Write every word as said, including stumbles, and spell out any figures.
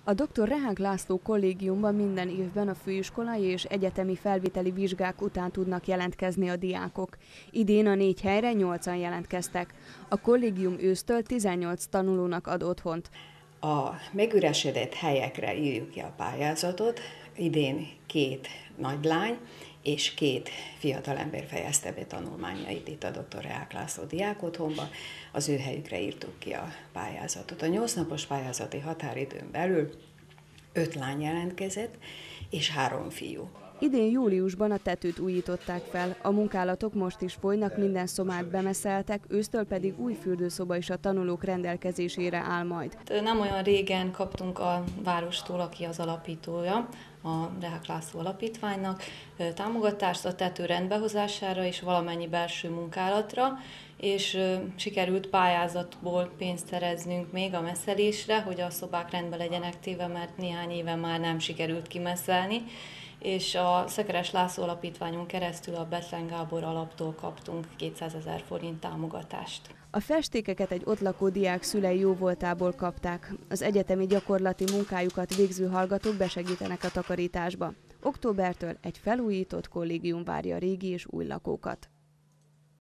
A doktor Rehánk László kollégiumban minden évben a főiskolai és egyetemi felvételi vizsgák után tudnak jelentkezni a diákok. Idén a négy helyre nyolcan jelentkeztek. A kollégium ősztől tizennyolc tanulónak ad otthont. A megüresedett helyekre írjuk ki a pályázatot. Idén két nagylány és két fiatalember fejezte be tanulmányait itt a doktor Rehánk László diákotthonba. Az ő helyükre írtuk ki a pályázatot. A nyolc napos pályázati határidőn belül öt lány jelentkezett, és három fiú. Idén júliusban a tetőt újították fel. A munkálatok most is folynak, minden szobát bemeszeltek, ősztől pedig új fürdőszoba is a tanulók rendelkezésére áll majd. Nem olyan régen kaptunk a várostól, aki az alapítója, a Rehánk László Alapítványnak támogatást a tető rendbehozására és valamennyi belső munkálatra, és sikerült pályázatból pénzt szereznünk még a messzelésre, hogy a szobák rendbe legyenek téve, mert néhány éve már nem sikerült kimesszelni, és a Szekeres László Alapítványon keresztül a Bethlen Gábor alaptól kaptunk kétszázezer forint támogatást. A festékeket egy ott lakó diák szülei jóvoltából kapták. Az egyetemi gyakorlati munkájukat végző hallgatók besegítenek a takarításba. Októbertől egy felújított kollégium várja a régi és új lakókat.